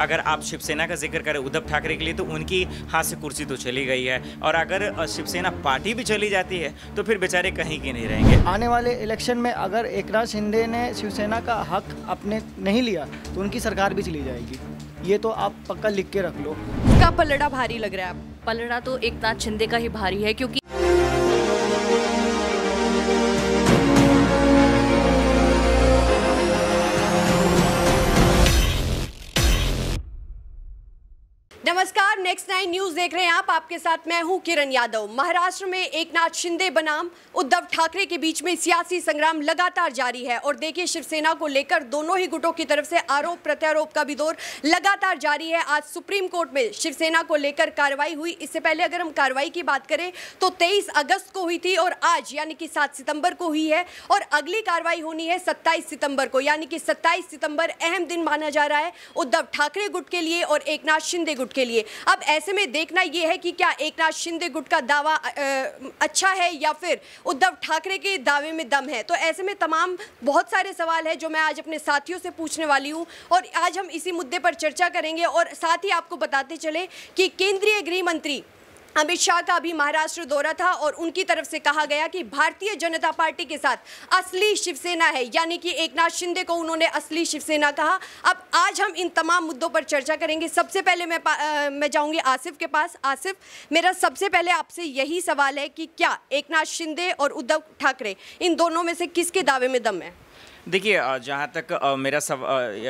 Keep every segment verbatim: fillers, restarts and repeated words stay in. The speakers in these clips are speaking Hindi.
अगर आप शिवसेना का जिक्र करें उद्धव ठाकरे के लिए, तो उनकी हाथ से कुर्सी तो चली गई है, और अगर शिवसेना पार्टी भी चली जाती है तो फिर बेचारे कहीं के नहीं रहेंगे। आने वाले इलेक्शन में अगर एकनाथ शिंदे ने शिवसेना का हक अपने नहीं लिया तो उनकी सरकार भी चली जाएगी। ये तो आप पक्का लिख के रख लो। का पलड़ा भारी लग रहा है? पलड़ा तो एकनाथ शिंदे का ही भारी है, क्योंकि नमस्कार, नेक्स्ट नाइन न्यूज देख रहे हैं आप। आपके साथ मैं हूं किरण यादव। महाराष्ट्र में एकनाथ शिंदे बनाम उद्धव ठाकरे के बीच में सियासी संग्राम लगातार जारी है, और देखिए शिवसेना को लेकर दोनों ही गुटों की तरफ से आरोप प्रत्यारोप का भी दौर लगातार जारी है। आज सुप्रीम कोर्ट में शिवसेना को लेकर कार्रवाई हुई। इससे पहले अगर हम कार्रवाई की बात करें तो तेईस अगस्त को हुई थी, और आज यानी कि सात सितंबर को हुई है, और अगली कार्रवाई होनी है सत्ताईस सितंबर को, यानी कि सत्ताईस सितंबर अहम दिन माना जा रहा है उद्धव ठाकरे गुट के लिए और एकनाथ शिंदे गुट के लिए। अब ऐसे में देखना यह है कि क्या एकनाथ शिंदे गुट का दावा अच्छा है या फिर उद्धव ठाकरे के दावे में दम है। तो ऐसे में तमाम बहुत सारे सवाल है जो मैं आज अपने साथियों से पूछने वाली हूं, और आज हम इसी मुद्दे पर चर्चा करेंगे। और साथ ही आपको बताते चले कि केंद्रीय गृह मंत्री अमित शाह का अभी महाराष्ट्र दौरा था, और उनकी तरफ से कहा गया कि भारतीय जनता पार्टी के साथ असली शिवसेना है, यानी कि एकनाथ शिंदे को उन्होंने असली शिवसेना कहा। अब आज हम इन तमाम मुद्दों पर चर्चा करेंगे। सबसे पहले मैं आ, मैं जाऊंगी आसिफ के पास। आसिफ, मेरा सबसे पहले आपसे यही सवाल है कि क्या एकनाथ शिंदे और उद्धव ठाकरे इन दोनों में से किसके दावे में दम है? देखिए, जहाँ तक मेरा सब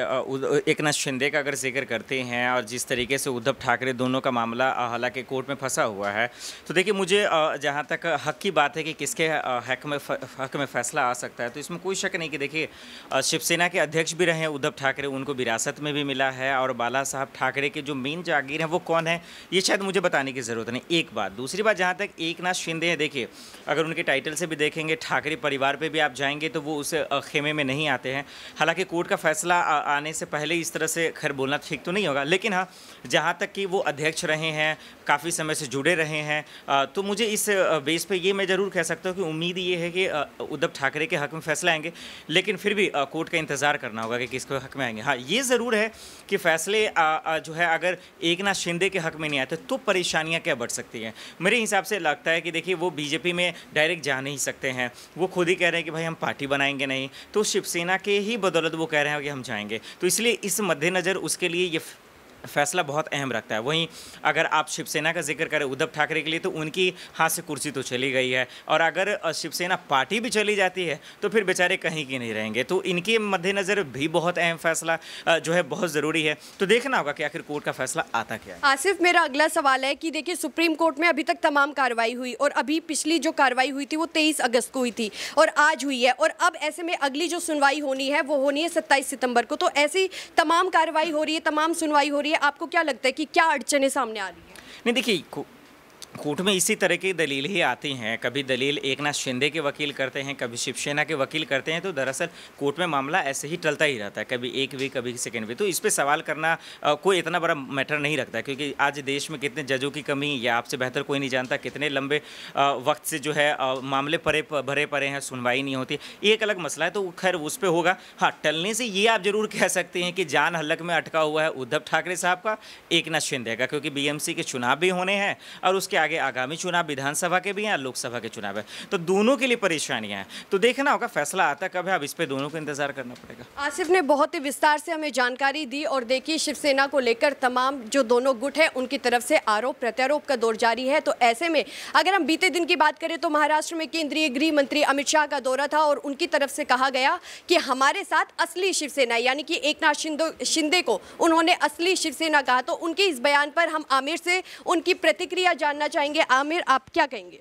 एकनाथ शिंदे का अगर जिक्र करते हैं, और जिस तरीके से उद्धव ठाकरे दोनों का मामला हालांकि कोर्ट में फंसा हुआ है, तो देखिए मुझे जहाँ तक हक की बात है कि किसके हक में हक में फैसला आ सकता है, तो इसमें कोई शक नहीं कि देखिए शिवसेना के अध्यक्ष भी रहे उद्धव ठाकरे, उनको विरासत में भी मिला है, और बाला साहब ठाकरे के जो मेन जागीर हैं वो कौन है ये शायद मुझे बताने की ज़रूरत नहीं। एक बात। दूसरी बात, जहाँ तक एकनाथ शिंदे हैं, देखिए अगर उनके टाइटल से भी देखेंगे, ठाकरे परिवार पर भी आप जाएंगे तो वो उस खेमे में नहीं आते हैं। हालांकि कोर्ट का फैसला आने से पहले इस तरह से खैर बोलना ठीक तो नहीं होगा, लेकिन हाँ, जहाँ तक कि वो अध्यक्ष रहे हैं, काफ़ी समय से जुड़े रहे हैं, तो मुझे इस बेस पे ये मैं ज़रूर कह सकता हूँ कि उम्मीद ये है कि उद्धव ठाकरे के हक में फैसला आएंगे, लेकिन फिर भी कोर्ट का इंतज़ार करना होगा कि किसके हक में आएंगे। हाँ, ये ज़रूर है कि फैसले जो है अगर एकनाथ शिंदे के हक में नहीं आते तो परेशानियाँ क्या बढ़ सकती हैं। मेरे हिसाब से लगता है कि देखिए वो बीजेपी में डायरेक्ट जा नहीं सकते हैं, वो खुद ही कह रहे हैं कि भाई हम पार्टी बनाएंगे नहीं, तो शिवसेना के ही बदौलत वो कह रहे हैं कि हम जाएंगे, तो इसलिए इस मद्देनज़र उसके लिए ये फैसला बहुत अहम रखता है। वहीं अगर आप शिवसेना का जिक्र करें उद्धव ठाकरे के लिए, तो उनकी हाथ से कुर्सी तो चली गई है, और अगर शिवसेना पार्टी भी चली जाती है तो फिर बेचारे कहीं के नहीं रहेंगे, तो इनके मद्देनज़र भी बहुत अहम फैसला जो है बहुत ज़रूरी है। तो देखना होगा कि आखिर कोर्ट का फैसला आता क्या है। आसिफ, मेरा अगला सवाल है कि देखिए सुप्रीम कोर्ट में अभी तक तमाम कार्रवाई हुई, और अभी पिछली जो कार्रवाई हुई थी वो तेईस अगस्त को हुई थी, और आज हुई है, और अब ऐसे में अगली जो सुनवाई होनी है वो होनी है सत्ताईस सितंबर को। तो ऐसी तमाम कार्रवाई हो रही है, तमाम सुनवाई हो रही है, आपको क्या लगता है कि क्या अड़चनें सामने आ रही है? नहीं, देखिए कोर्ट में इसी तरह की दलील ही आती हैं। कभी दलील एकनाथ शिंदे के वकील करते हैं, कभी शिवसेना के वकील करते हैं, तो दरअसल कोर्ट में मामला ऐसे ही टलता ही रहता है, कभी एक वीक कभी सेकेंड वीक। तो इस पे सवाल करना आ, कोई इतना बड़ा मैटर नहीं रखता है, क्योंकि आज देश में कितने जजों की कमी या आपसे बेहतर कोई नहीं जानता, कितने लंबे आ, वक्त से जो है आ, मामले परे भरे पड़े हैं, सुनवाई नहीं होती, ये एक अलग मसला है, तो खैर उस पर होगा। हाँ, टलने से ये आप जरूर कह सकते हैं कि जान हल्लक में अटका हुआ है उद्धव ठाकरे साहब का, एकनाथ शिंदे का, क्योंकि बी एम सी के चुनाव भी होने हैं, और उसके आगे आगामी चुनाव विधानसभा के भी हैं, लोकसभा के चुनाव है, तो दोनों के लिए परेशानियां हैं। तो देखना होगा फैसला आता कब है, अब इस पे दोनों को इंतजार करना पड़ेगा। आसिफ ने बहुत ही विस्तार से हमें जानकारी दी, और देखिए शिवसेना को लेकर तमाम जो दोनों गुट है उनकी तरफ से आरोप प्रत्यारोप का दौर जारी है। तो ऐसे में अगर हम बीते दिन की बात करें तो महाराष्ट्र में केंद्रीय गृह मंत्री अमित शाह का दौरा था, और उनकी तरफ से कहा गया कि हमारे साथ असली शिवसेना, यानी कि एकनाथ शिंदे को उन्होंने असली शिवसेना कहा। तो उनके इस बयान पर हम आमिर से उनकी प्रतिक्रिया जानना चाहेंगे। आमिर, आप क्या कहेंगे?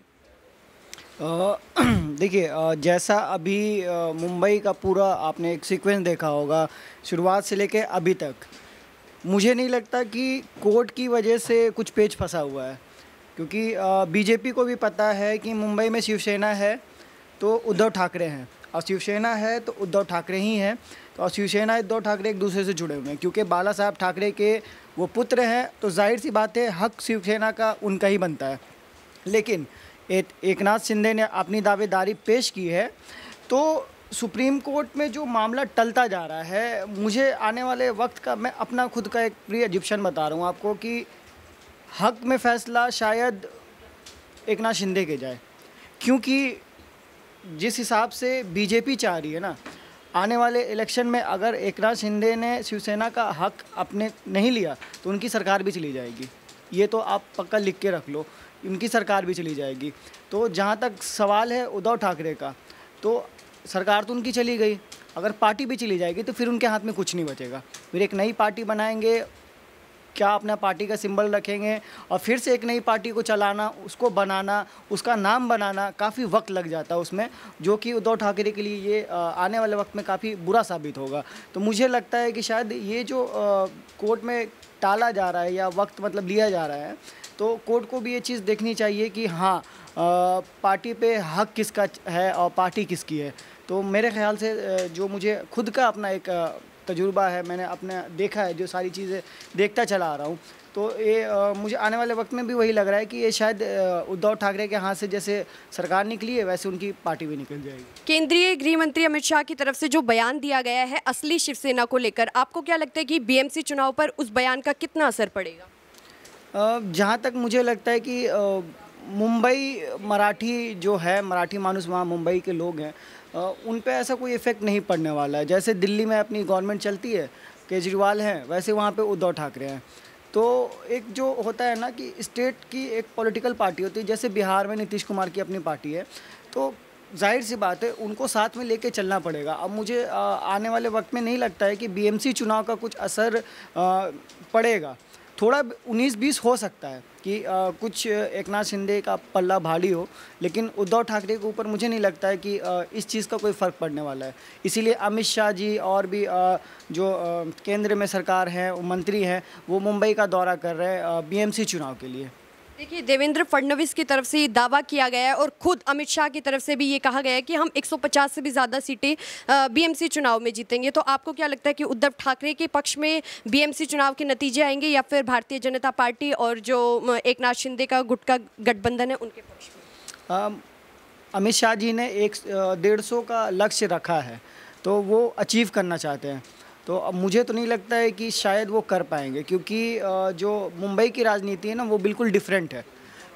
देखिए, जैसा अभी मुंबई का पूरा आपने एक सीक्वेंस देखा होगा शुरुआत से लेके अभी तक, मुझे नहीं लगता कि कोर्ट की वजह से कुछ पेच फंसा हुआ है, क्योंकि बीजेपी को भी पता है कि मुंबई में शिवसेना है तो उद्धव ठाकरे हैं, और शिवसेना है तो उद्धव ठाकरे ही हैं, तो और शिवसेना उद्धव ठाकरे एक दूसरे से जुड़े हुए हैं, क्योंकि बाला साहब ठाकरे के वो पुत्र हैं, तो जाहिर सी बात है हक शिवसेना का उनका ही बनता है। लेकिन एक एकनाथ शिंदे ने अपनी दावेदारी पेश की है, तो सुप्रीम कोर्ट में जो मामला टलता जा रहा है, मुझे आने वाले वक्त का, मैं अपना खुद का एक प्री एजिप्शन बता रहा हूँ आपको कि हक में फ़ैसला शायद एकनाथ शिंदे के जाए, क्योंकि जिस हिसाब से बीजेपी चाह रही है ना, आने वाले इलेक्शन में अगर एकनाथ शिंदे ने शिवसेना का हक अपने नहीं लिया तो उनकी सरकार भी चली जाएगी। ये तो आप पक्का लिख के रख लो, उनकी सरकार भी चली जाएगी। तो जहाँ तक सवाल है उद्धव ठाकरे का, तो सरकार तो उनकी चली गई, अगर पार्टी भी चली जाएगी तो फिर उनके हाथ में कुछ नहीं बचेगा। फिर एक नई पार्टी बनाएंगे, क्या अपना पार्टी का सिंबल रखेंगे और फिर से एक नई पार्टी को चलाना, उसको बनाना, उसका नाम बनाना, काफ़ी वक्त लग जाता है उसमें, जो कि उद्धव ठाकरे के लिए ये आने वाले वक्त में काफ़ी बुरा साबित होगा। तो मुझे लगता है कि शायद ये जो कोर्ट में टाला जा रहा है या वक्त मतलब लिया जा रहा है, तो कोर्ट को भी ये चीज़ देखनी चाहिए कि हाँ, पार्टी पे हक किसका है और पार्टी किसकी है। तो मेरे ख्याल से जो मुझे खुद का अपना एक तजुर्बा है, मैंने अपने देखा है, जो सारी चीज़ें देखता चला आ रहा हूँ, तो ये आ, मुझे आने वाले वक्त में भी वही लग रहा है कि ये शायद उद्धव ठाकरे के हाथ से जैसे सरकार निकली है वैसे उनकी पार्टी भी निकल जाएगी। केंद्रीय गृह मंत्री अमित शाह की तरफ से जो बयान दिया गया है असली शिवसेना को लेकर, आपको क्या लगता है कि बीएमसी चुनाव पर उस बयान का कितना असर पड़ेगा? जहाँ तक मुझे लगता है कि मुंबई मराठी जो है, मराठी मानुस वहाँ मुंबई के लोग हैं, उन पे ऐसा कोई इफ़ेक्ट नहीं पड़ने वाला है। जैसे दिल्ली में अपनी गवर्नमेंट चलती है, केजरीवाल हैं, वैसे वहाँ पे उद्धव ठाकरे हैं। तो एक जो होता है ना कि स्टेट की एक पॉलिटिकल पार्टी होती है, जैसे बिहार में नीतीश कुमार की अपनी पार्टी है, तो जाहिर सी बात है उनको साथ में लेके चलना पड़ेगा। अब मुझे आ, आने वाले वक्त में नहीं लगता है कि बीएमसी चुनाव का कुछ असर आ, पड़ेगा। थोड़ा उन्नीस बीस हो सकता है कि आ, कुछ एकनाथ शिंदे का पल्ला भारी हो, लेकिन उद्धव ठाकरे के ऊपर मुझे नहीं लगता है कि आ, इस चीज़ का कोई फ़र्क पड़ने वाला है। इसीलिए अमित शाह जी और भी आ, जो आ, केंद्र में सरकार है, मंत्री हैं, वो मुंबई का दौरा कर रहे हैं बीएमसी चुनाव के लिए। देखिए, देवेंद्र फडणवीस की तरफ से ये दावा किया गया है और खुद अमित शाह की तरफ से भी ये कहा गया है कि हम एक सौ पचास से भी ज़्यादा सीटें बीएमसी चुनाव में जीतेंगे। तो आपको क्या लगता है कि उद्धव ठाकरे के पक्ष में बीएमसी चुनाव के नतीजे आएंगे या फिर भारतीय जनता पार्टी और जो एकनाथ शिंदे का गुट का गठबंधन है उनके पक्ष में? अमित शाह जी ने एक डेढ़ सौ का लक्ष्य रखा है, तो वो अचीव करना चाहते हैं। तो अब मुझे तो नहीं लगता है कि शायद वो कर पाएंगे, क्योंकि जो मुंबई की राजनीति है ना, वो बिल्कुल डिफरेंट है।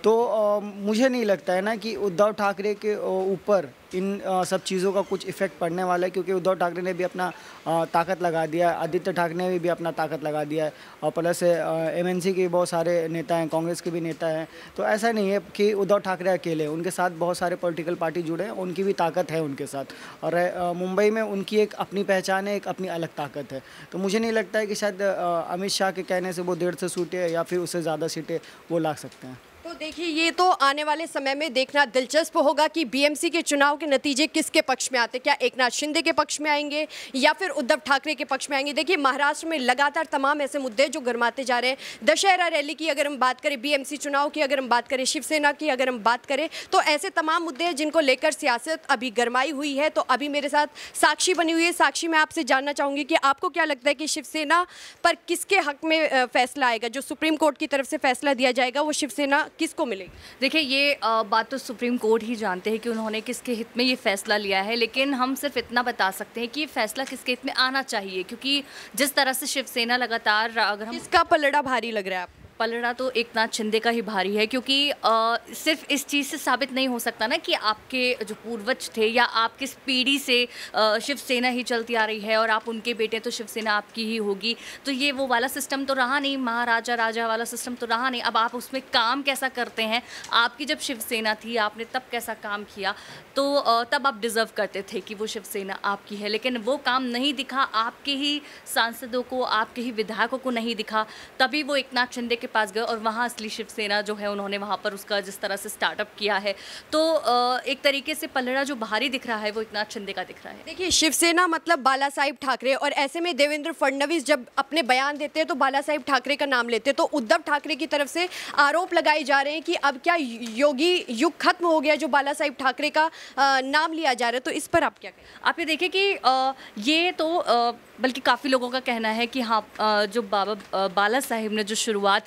तो मुझे नहीं लगता है ना कि उद्धव ठाकरे के ऊपर इन सब चीज़ों का कुछ इफ़ेक्ट पड़ने वाला है, क्योंकि उद्धव ठाकरे ने भी अपना ताकत लगा दिया है, आदित्य ठाकरे ने भी अपना ताकत लगा दिया है, और प्लस एमएनसी के बहुत सारे नेता हैं, कांग्रेस के भी नेता हैं। तो ऐसा नहीं है कि उद्धव ठाकरे अकेले, उनके साथ बहुत सारे पॉलिटिकल पार्टी जुड़े हैं, उनकी भी ताकत है उनके साथ, और मुंबई में उनकी एक अपनी पहचान है, एक अपनी अलग ताकत है। तो मुझे नहीं लगता है कि शायद अमित शाह के कहने से वो डेढ़ सौ सीटें या फिर उससे ज़्यादा सीटें वो ला सकते हैं। तो देखिए, ये तो आने वाले समय में देखना दिलचस्प होगा कि बीएमसी के चुनाव के नतीजे किसके पक्ष में आते, क्या एकनाथ शिंदे के पक्ष में आएंगे या फिर उद्धव ठाकरे के पक्ष में आएंगे। देखिए, महाराष्ट्र में लगातार तमाम ऐसे मुद्दे जो गरमाते जा रहे हैं। दशहरा रैली की अगर हम बात करें, बीएमसी चुनाव की अगर हम बात करें, शिवसेना की अगर हम बात करें, तो ऐसे तमाम मुद्दे हैं जिनको लेकर सियासत अभी गरमाई हुई है। तो अभी मेरे साथ साक्षी बनी हुई है। साक्षी, मैं आपसे जानना चाहूँगी कि आपको क्या लगता है कि शिवसेना पर किसके हक में फैसला आएगा? जो सुप्रीम कोर्ट की तरफ से फैसला दिया जाएगा वो शिवसेना किसको मिलेगी? देखिए, ये बात तो सुप्रीम कोर्ट ही जानते हैं कि उन्होंने किसके हित में ये फैसला लिया है, लेकिन हम सिर्फ इतना बता सकते हैं कि ये फैसला किसके हित में आना चाहिए, क्योंकि जिस तरह से शिवसेना लगातार, अगर हम, किसका पलड़ा भारी लग रहा है आपको? पलड़ा तो एकनाथ शिंदे का ही भारी है, क्योंकि आ, सिर्फ इस चीज़ से साबित नहीं हो सकता ना कि आपके जो पूर्वज थे या आप किस पीढ़ी से आ, शिवसेना ही चलती आ रही है और आप उनके बेटे तो शिवसेना आपकी ही होगी। तो ये वो वाला सिस्टम तो रहा नहीं, महाराजा राजा वाला सिस्टम तो रहा नहीं। अब आप उसमें काम कैसा करते हैं, आपकी जब शिवसेना थी आपने तब कैसा काम किया, तो आ, तब आप डिज़र्व करते थे कि वो शिवसेना आपकी है, लेकिन वो काम नहीं दिखा, आपके ही सांसदों को, आपके ही विधायकों को नहीं दिखा, तभी वो एकनाथ शिंदे के पास गए और वहाँ असली शिवसेना जो है उन्होंने वहाँ पर उसका जिस तरह से स्टार्टअप किया है, तो एक तरीके से पलड़ा जो भारी दिख रहा है वो एकनाथ शिंदे का दिख रहा है। देखिए, शिवसेना मतलब बाला साहिब ठाकरे, और ऐसे में देवेंद्र फडणवीस जब अपने बयान देते हैं तो बाला साहिब ठाकरे का नाम लेते हैं। तो उद्धव ठाकरे की तरफ से आरोप लगाए जा रहे हैं कि अब क्या योगी युग खत्म हो गया जो बाला साहिब ठाकरे का नाम लिया जा रहा है। तो इस पर आप क्या कहें? आप ये देखिए कि ये तो बल्कि काफ़ी लोगों का कहना है कि हाँ, जो बाबा बाला साहिब ने जो शुरुआत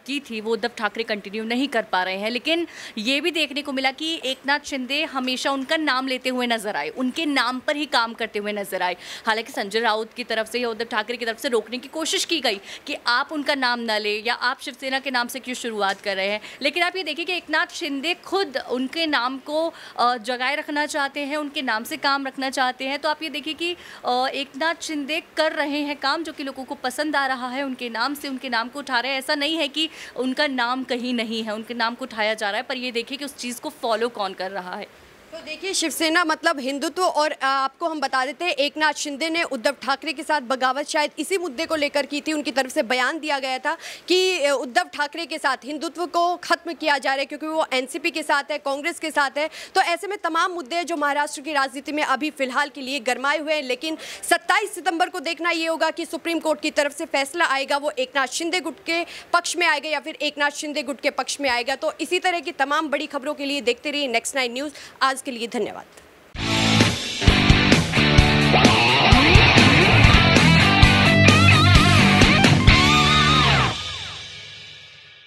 की थी वो उद्धव ठाकरे कंटिन्यू नहीं कर पा रहे हैं। लेकिन ये भी देखने को मिला कि एकनाथ शिंदे हमेशा उनका नाम लेते हुए नजर आए, उनके नाम पर ही काम करते हुए नजर आए। हालांकि संजय राउत की तरफ से या उद्धव ठाकरे की तरफ से रोकने की कोशिश की गई कि आप उनका नाम न ले या आप शिवसेना के नाम से क्यों शुरुआत कर रहे हैं, लेकिन आप ये देखिए कि एकनाथ शिंदे खुद उनके नाम को जगाए रखना चाहते हैं, उनके नाम से काम रखना चाहते हैं। तो आप ये देखिए कि एकनाथ शिंदे कर रहे हैं काम जो कि लोगों को पसंद आ रहा है, उनके नाम से उनके नाम को उठा रहे हैं। ऐसा नहीं है कि उनका नाम कहीं नहीं है, उनके नाम को उठाया जा रहा है, पर ये देखिए कि उस चीज़ को फॉलो कौन कर रहा है। तो देखिए शिवसेना मतलब हिंदुत्व, और आपको हम बता देते हैं एकनाथ शिंदे ने उद्धव ठाकरे के साथ बगावत शायद इसी मुद्दे को लेकर की थी। उनकी तरफ से बयान दिया गया था कि उद्धव ठाकरे के साथ हिंदुत्व को खत्म किया जा रहा है क्योंकि वो एनसीपी के साथ है, कांग्रेस के साथ है। तो ऐसे में तमाम मुद्दे हैं जो महाराष्ट्र की राजनीति में अभी फिलहाल के लिए गरमाए हुए हैं। लेकिन सत्ताईस सितंबर को देखना ये होगा कि सुप्रीम कोर्ट की तरफ से फैसला आएगा वो एकनाथ शिंदे गुट के पक्ष में आएगा या फिर एकनाथ शिंदे गुट के पक्ष में आएगा। तो इसी तरह की तमाम बड़ी खबरों के लिए देखते रहिए नेक्स्ट नाइन न्यूज़। आज के लिए धन्यवाद।